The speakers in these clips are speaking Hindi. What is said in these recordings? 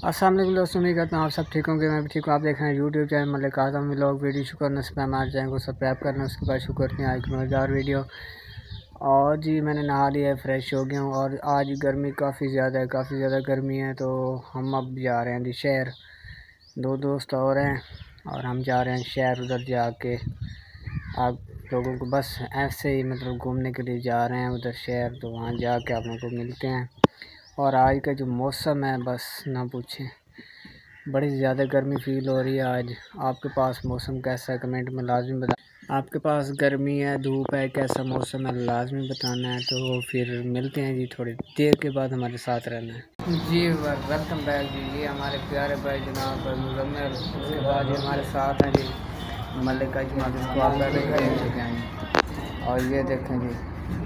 अस्सलाम वालेकुम दोस्तों, उम्मीद करता हूँ आप सब ठीक होंगे। मैं भी ठीक हूँ। आप देख रहे हैं YouTube channel Malik Azam vlog video. शुक्र नस्ब हमारे चैनल को सब्सक्राइब करना, उसके बाद शुक्र करते हैं आज की मज़ेदार वीडियो। और जी मैंने नहा लिया है, फ्रेश हो गया हूँ। और आज गर्मी काफ़ी ज़्यादा गर्मी है। तो हम अब जा रहे हैं जी शहर, दो दोस्त और हैं और हम जा रहे हैं शहर। उधर जाके आप लोगों को बस ऐसे ही मतलब घूमने के लिए जा रहे हैं उधर शहर। तो वहाँ जाके आप लोगों को मिलते हैं। और आज का जो मौसम है बस ना पूछें, बड़ी ज़्यादा गर्मी फ़ील हो रही है आज। आपके पास मौसम कैसा है कमेंट में लाजमी बता। आपके पास गर्मी है, धूप है, कैसा मौसम है लाजमी बताना है। तो फिर मिलते हैं जी थोड़ी देर के बाद, हमारे साथ रहना है जी। वेलकम बैक जी। ये हमारे प्यारे भाई जनाब मुजम्मिल, उसके बाद ये हमारे साथ हैं जी मलिक अजमल, जिसको आप पहले देख चुके हैं। और ये देखें जी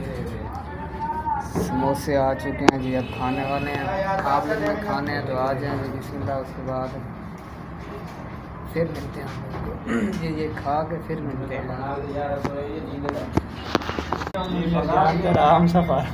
समोसे आ चुके हैं जी, अब खाने वाले हैं। आप लोग में खाने हैं तो आ जाएँ जी बिस्मिल्लाह। उसके बाद फिर मिलते हैं हम लोग को ये खा के फिर मिलते हैं। हम सफ़र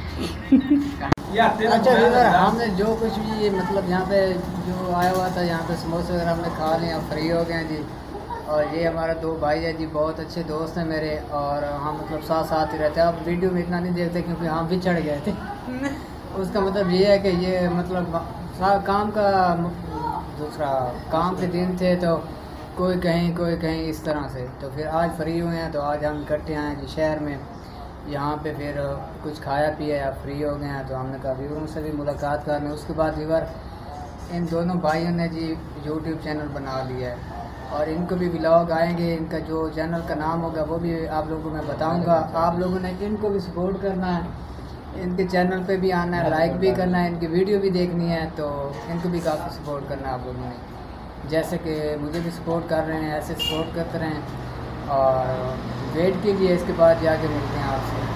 अच्छा इधर हमने जो कुछ भी ये मतलब यहाँ पे जो आया हुआ था, यहाँ पे समोसे वगैरह हमने खा लिए, अब फ्री हो गए हैं जी। और ये हमारा दो भाई है जी, बहुत अच्छे दोस्त हैं मेरे। और हम मतलब साथ साथ ही रहते हैं। अब वीडियो में इतना नहीं देखते क्योंकि हम भी चढ़ गए थे उसका मतलब ये है कि ये मतलब काम का दूसरा काम के दिन थे, तो कोई कहीं इस तरह से। तो फिर आज फ्री हुए हैं तो आज हम इकट्ठे आए जी शहर में। यहाँ पे फिर कुछ खाया पिया या फ्री हो गए हैं तो हमने कहा व्यूअरों से भी मुलाकात करनी। उसके बाद व्यूअर इन दोनों भाइयों ने जी यूट्यूब चैनल बना लिया है और इनको भी व्लॉग आएंगे। इनका जो चैनल का नाम होगा वो भी आप लोगों को मैं बताऊंगा। आप लोगों ने इनको भी सपोर्ट करना है, इनके चैनल पे भी आना है, लाइक भी करना है, इनकी वीडियो भी देखनी है। तो इनको भी काफ़ी सपोर्ट करना है आप लोगों ने, जैसे कि मुझे भी सपोर्ट कर रहे हैं ऐसे सपोर्ट करते रहें। और वेट कीजिए, इसके बाद जाके मिलते हैं आपसे।